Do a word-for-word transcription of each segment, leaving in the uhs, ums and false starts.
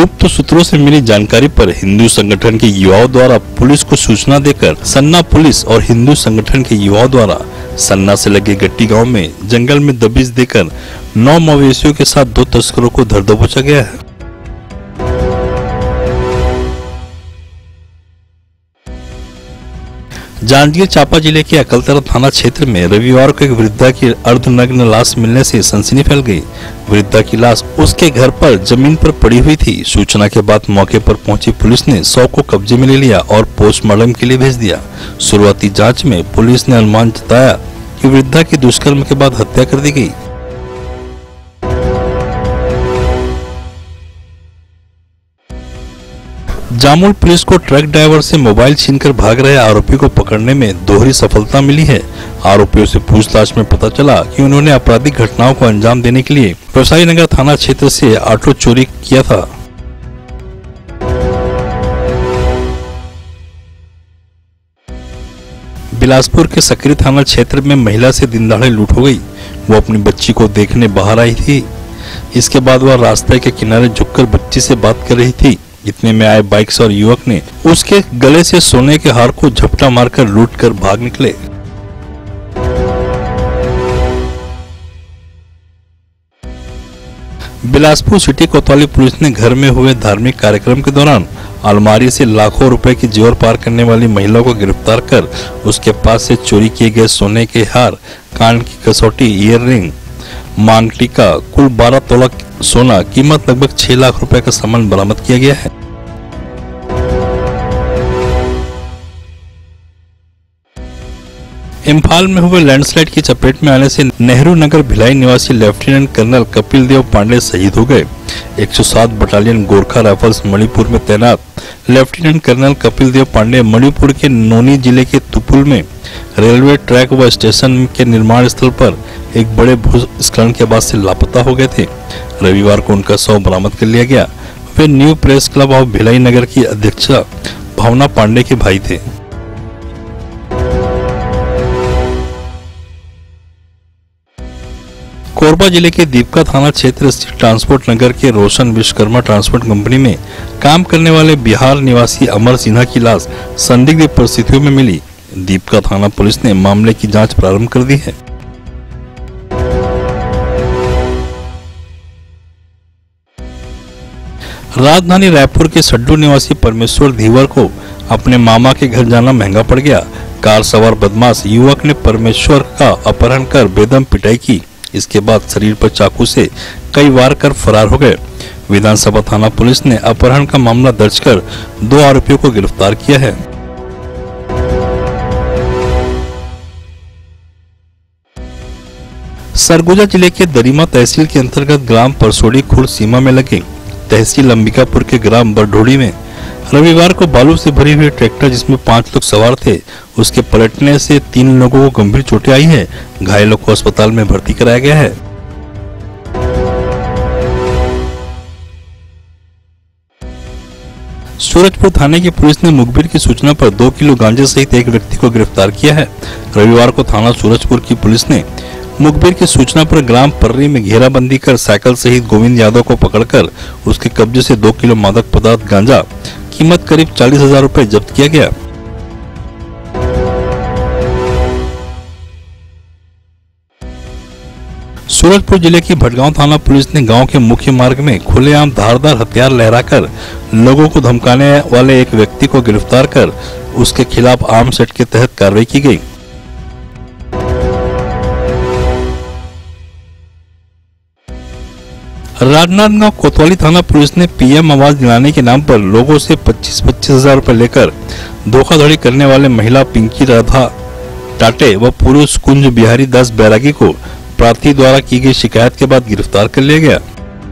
गुप्त सूत्रों से मिली जानकारी पर हिंदू संगठन के युवाओं द्वारा पुलिस को सूचना देकर सन्ना पुलिस और हिंदू संगठन के युवाओं द्वारा सन्ना से लगे गट्टी गांव में जंगल में दबिश देकर नौ मवेशियों के साथ दो तस्करों को धर दबोचा गया है। जांजगीर चांपा जिले के अकलतरा थाना क्षेत्र में रविवार को एक वृद्धा की अर्धनग्न लाश मिलने से सनसनी फैल गई। वृद्धा की लाश उसके घर पर जमीन पर पड़ी हुई थी। सूचना के बाद मौके पर पहुंची पुलिस ने शव को कब्जे में ले लिया और पोस्टमार्टम के लिए भेज दिया। शुरुआती जांच में पुलिस ने अनुमान जताया कि वृद्धा की दुष्कर्म के बाद हत्या कर दी गई। जामुल पुलिस को ट्रक ड्राइवर से मोबाइल छीनकर भाग रहे आरोपी को पकड़ने में दोहरी सफलता मिली है। आरोपियों से पूछताछ में पता चला कि उन्होंने आपराधिक घटनाओं को अंजाम देने के लिए व्यवसायी नगर थाना क्षेत्र से ऑटो चोरी किया था। बिलासपुर के सकरी थाना क्षेत्र में महिला से दिनदहाड़े लूट हो गई। वो अपनी बच्ची को देखने बाहर आई थी। इसके बाद वह रास्ते के किनारे झुककर बच्ची से बात कर रही थी। इतने में आए बाइक सवार युवक ने उसके गले से सोने के हार को झपटा मारकर लूट कर भाग निकले। बिलासपुर सिटी कोतवाली पुलिस ने घर में हुए धार्मिक कार्यक्रम के दौरान अलमारी से लाखों रुपए की जेवर पार करने वाली महिला को गिरफ्तार कर उसके पास से चोरी किए गए सोने के हार, कान की कसौटी, ईयर रिंग, मांगटिका, कुल बारह तोला सोना, कीमत लगभग छह लाख रुपए का सामान बरामद किया गया है। इम्फाल में हुए लैंडस्लाइड की चपेट में आने से नेहरू नगर भिलाई निवासी लेफ्टिनेंट कर्नल कपिल देव पांडे शहीद हो गए। एक सौ सात बटालियन गोरखा राइफल्स मणिपुर में तैनात लेफ्टिनेंट कर्नल कपिल देव पांडे मणिपुर के नोनी जिले के तुपुल में रेलवे ट्रैक व स्टेशन के निर्माण स्थल पर एक बड़े भूस्खलन के बाद से लापता हो गए थे। रविवार को उनका शव बरामद कर लिया गया। वे new press club of Bhilai Nagar की अध्यक्षा भावना पांडे के भाई थे। कोरबा जिले के दीपका थाना क्षेत्र स्थित ट्रांसपोर्ट नगर के रोशन विश्वकर्मा ट्रांसपोर्ट कंपनी में काम करने वाले बिहार निवासी अमर सिन्हा की लाश संदिग्ध परिस्थितियों में मिली। दीपका थाना पुलिस ने मामले की जांच प्रारंभ कर दी है। राजधानी रायपुर के सड्डू निवासी परमेश्वर धीवर को अपने मामा के घर जाना महंगा पड़ गया। कार सवार बदमाश युवक ने परमेश्वर का अपहरण कर बेदम पिटाई की। इसके बाद शरीर पर चाकू से कई वार कर फरार हो गए। विधानसभा थाना पुलिस ने अपहरण का मामला दर्ज कर दो आरोपियों को गिरफ्तार किया है। सरगुजा जिले के दरिमा तहसील के अंतर्गत ग्राम परसोड़ी खुर्द सीमा में लगे तहसील अंबिकापुर के ग्राम बरढोड़ी में रविवार को बालू से भरी हुई ट्रैक्टर जिसमें पांच लोग सवार थे, उसके पलटने से तीन लोगों को गंभीर चोटें आई है। घायलों को अस्पताल में भर्ती कराया गया है। सूरजपुर थाने की पुलिस ने मुखबिर की सूचना पर दो किलो गांजे सहित एक व्यक्ति को गिरफ्तार किया है। रविवार को थाना सूरजपुर की पुलिस ने मुखबिर की सूचना पर ग्राम पर्री में घेराबंदी कर साइकिल सहित गोविंद यादव को पकड़कर उसके कब्जे से दो किलो मादक पदार्थ गांजा कीमत करीब चालीस हजार रूपए जब्त किया गया। सूरजपुर जिले की भटगांव थाना पुलिस ने गांव के मुख्य मार्ग में खुलेआम धारदार हथियार लहराकर लोगों को धमकाने वाले एक व्यक्ति को गिरफ्तार कर उसके खिलाफ आर्म्स एक्ट के तहत कार्रवाई की गई। राजनांदगांव कोतवाली थाना पुलिस ने पीएम आवास दिलाने के नाम पर लोगों से पच्चीस पच्चीस हजार रूपए लेकर धोखाधड़ी करने वाले महिला पिंकी राधा टाटे व पुरुष कुंज बिहारी दास बैरागी को प्रार्थी द्वारा की गई शिकायत के बाद गिरफ्तार कर लिया गया।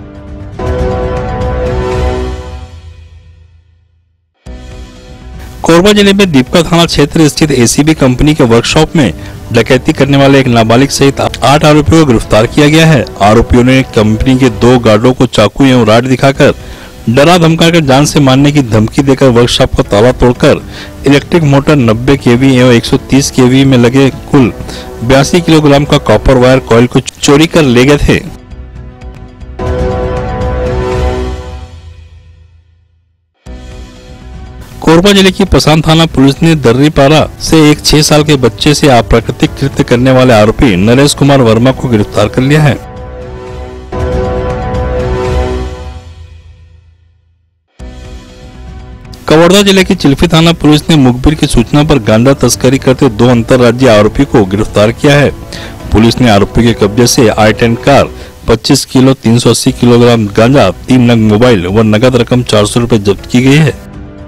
कोरबा जिले में दीपका थाना क्षेत्र स्थित एसीबी कंपनी के वर्कशॉप में डकैती करने वाले एक नाबालिग सहित आठ आरोपियों को गिरफ्तार किया गया है। आरोपियों ने कंपनी के दो गार्डों को चाकू एवं राड दिखाकर डरा धमकाकर जान से मारने की धमकी देकर वर्कशॉप का ताला तोड़कर इलेक्ट्रिक मोटर नब्बे केवी एवं एक सौ तीस केवी में लगे कुल बयासी किलोग्राम का कॉपर वायर कॉइल को चोरी कर ले गए थे। कोरबा जिले की पसान थाना पुलिस ने दर्रीपारा से एक छह साल के बच्चे से अप्राकृतिक कृत्य करने वाले आरोपी नरेश कुमार वर्मा को गिरफ्तार कर लिया है। कवर्धा जिले की चिल्फी थाना पुलिस ने मुखबिर की सूचना पर गांजा तस्करी करते दो अंतर्राज्यीय आरोपी को गिरफ्तार किया है। पुलिस ने आरोपी के कब्जे से आई टेन कार, पच्चीस किलो तीन सौ अस्सी किलोग्राम गांजा, तीन नग मोबाइल व नगद रकम चार सौ रूपए जब्त की गई है।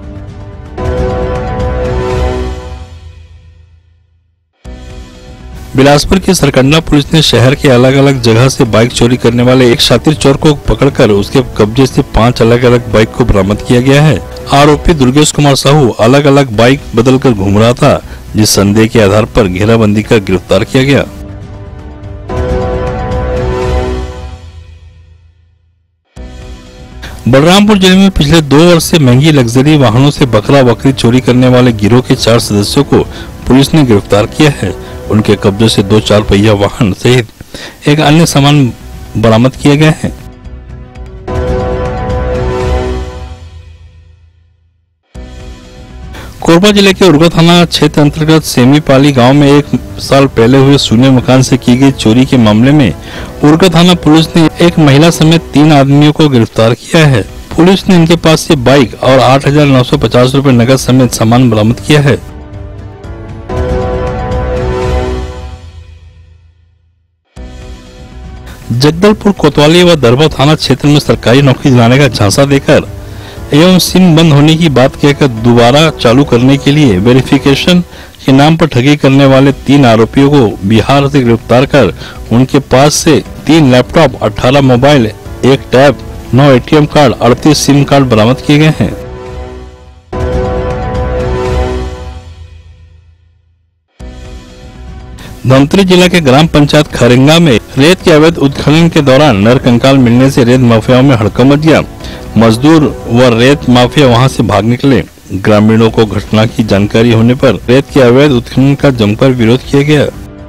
बिलासपुर की सरकंडा पुलिस ने शहर के अलग अलग जगह से बाइक चोरी करने वाले एक शातिर चोर को पकड़कर उसके कब्जे से पांच अलग अलग बाइक को बरामद किया गया है। आरोपी दुर्गेश कुमार साहू अलग अलग बाइक बदलकर घूम रहा था, जिस संदेह के आधार पर घेराबंदी कर गिरफ्तार किया गया। बलरामपुर जिले में पिछले दो वर्ष से महंगी लग्जरी वाहनों से बकरा बकरी चोरी करने वाले गिरोह के चार सदस्यों को पुलिस ने गिरफ्तार किया है। उनके कब्जे से दो चार पहिया वाहन सहित एक अन्य सामान बरामद किए गए हैं। कोरबा जिले के उर्गा थाना क्षेत्र अंतर्गत सेमीपाली गांव में एक साल पहले हुए सूने मकान से की गई चोरी के मामले में उर्गा थाना पुलिस ने एक महिला समेत तीन आदमियों को गिरफ्तार किया है। पुलिस ने इनके पास से बाइक और आठ हजार नौ सौ पचास रूपए नकद समेत सामान बरामद किया है। जगदलपुर कोतवाली व दरबा थाना क्षेत्र में सरकारी नौकरी दिलाने का झांसा देकर एवं सिम बंद होने की बात कहकर दोबारा चालू करने के लिए वेरिफिकेशन के नाम पर ठगी करने वाले तीन आरोपियों को बिहार से गिरफ्तार कर उनके पास से तीन लैपटॉप, अठारह मोबाइल, एक टैब, नौ एटीएम कार्ड, अड़तीस सिम कार्ड बरामद किए गए हैं। धमतरी जिला के ग्राम पंचायत खरेंगा में रेत के अवैध उत्खनन के दौरान नरकंकाल मिलने से रेत माफियाओं में हड़कंप मच गया। मजदूर व रेत माफिया वहां से भाग निकले। ग्रामीणों को घटना की जानकारी होने पर रेत के अवैध उत्खनन का जमकर विरोध किया गया।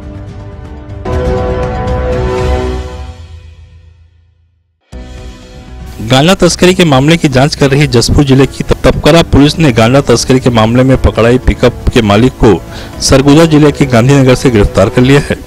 गांजा तस्करी के मामले की जांच कर रही जसपुर जिले की तपकरा पुलिस ने गांजा तस्करी के मामले में पकड़ाई पिकअप के मालिक को सरगुजा जिले के गांधीनगर से गिरफ्तार कर लिया है।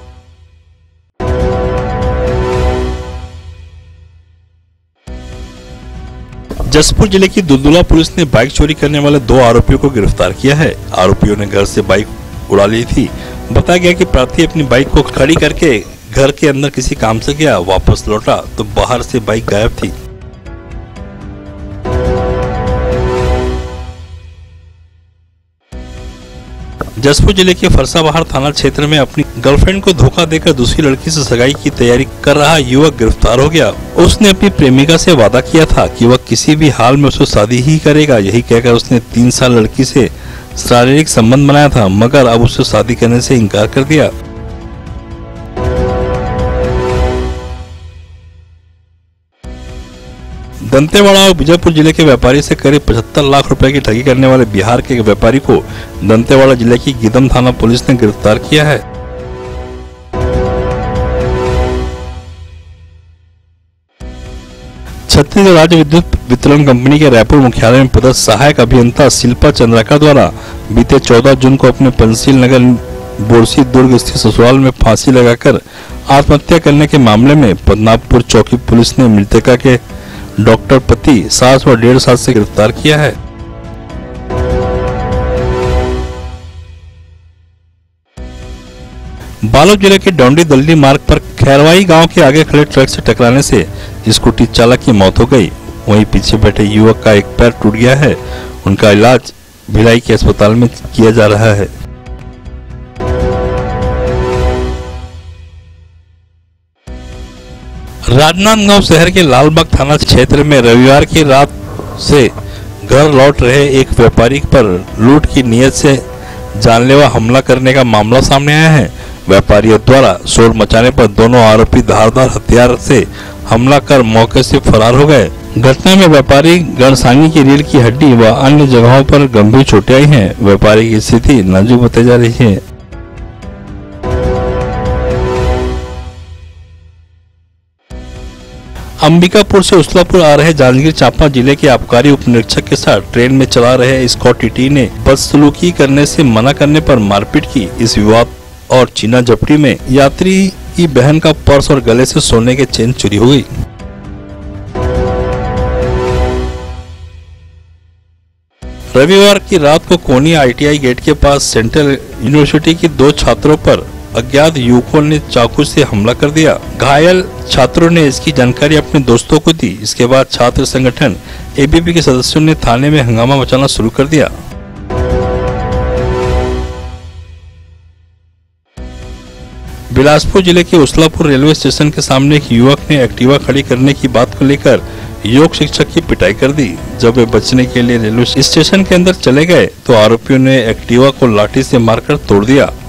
जसपुर जिले की दुलदुला पुलिस ने बाइक चोरी करने वाले दो आरोपियों को गिरफ्तार किया है। आरोपियों ने घर से बाइक उड़ा ली थी। बताया गया कि प्रार्थी अपनी बाइक को खड़ी करके घर के अंदर किसी काम से गया, वापस लौटा तो बाहर से बाइक गायब थी। जसपुर जिले के फरसाबहार थाना क्षेत्र में अपनी गर्लफ्रेंड को धोखा देकर दूसरी लड़की से सगाई की तैयारी कर रहा युवक गिरफ्तार हो गया। उसने अपनी प्रेमिका से वादा किया था कि वह किसी भी हाल में उससे शादी ही करेगा। यही कहकर उसने तीन साल लड़की से शारीरिक संबंध बनाया था, मगर अब उससे शादी करने से इनकार कर दिया। दंतेवाड़ा और बीजापुर जिले के व्यापारी से करीब पचहत्तर लाख रुपए की ठगी करने वाले बिहार के व्यापारी को दंतेवाड़ा जिले की गीदम थाना पुलिस ने गिरफ्तार किया है। छत्तीसगढ़ राज्य विद्युत वितरण कंपनी के रायपुर मुख्यालय में पदस्थ सहायक अभियंता शिल्पा चंद्राकर द्वारा बीते चौदह जून को अपने पंसील नगर बोरसी दुर्ग स्थित ससुराल में फांसी लगाकर आत्महत्या करने के मामले में पद्मनाभपुर चौकी पुलिस ने मृतका के डॉक्टर पति सास व डेढ़ साल से गिरफ्तार किया है। बालोद जिले के डोंडी दल्ली मार्ग पर खैरवाई गांव के आगे खड़े ट्रक से टकराने से स्कूटी चालक की मौत हो गई। वहीं पीछे बैठे युवक का एक पैर टूट गया है। उनका इलाज भिलाई के अस्पताल में किया जा रहा है। राजनांदगांव शहर के लालबाग थाना क्षेत्र में रविवार की रात से घर लौट रहे एक व्यापारी पर लूट की नीयत से जानलेवा हमला करने का मामला सामने आया है। व्यापारियों द्वारा शोर मचाने पर दोनों आरोपी धारदार हथियार से हमला कर मौके से फरार हो गए। घटना में व्यापारी गणसांगी की रीढ़ की हड्डी व अन्य जगहों पर गंभीर चोटें आई हैं। व्यापारी की स्थिति नाजुक बताई जा रही है। अंबिकापुर से उसलापुर आ रहे जांजगीर चांपा जिले के आबकारी उप निरीक्षक के साथ ट्रेन में चला रहे स्कॉट टीटी ने बदसलूकी करने से मना करने पर मारपीट की। इस विवाद और चीना झपटी में यात्री की बहन का पर्स और गले से सोने के चेन चोरी हो गई। रविवार की रात को कोनी आई टी आई गेट के पास सेंट्रल यूनिवर्सिटी के दो छात्रों पर अज्ञात युवकों ने चाकू से हमला कर दिया। घायल छात्रों ने इसकी जानकारी अपने दोस्तों को दी। इसके बाद छात्र संगठन ए बी वी पी के सदस्यों ने थाने में हंगामा मचाना शुरू कर दिया। बिलासपुर जिले के उसलापुर रेलवे स्टेशन के सामने एक युवक ने एक्टिवा खड़ी करने की बात को लेकर योग शिक्षक की पिटाई कर दी। जब वे बचने के लिए रेलवे स्टेशन के अंदर चले गए तो आरोपियों ने एक्टिवा को लाठी से मारकर तोड़ दिया।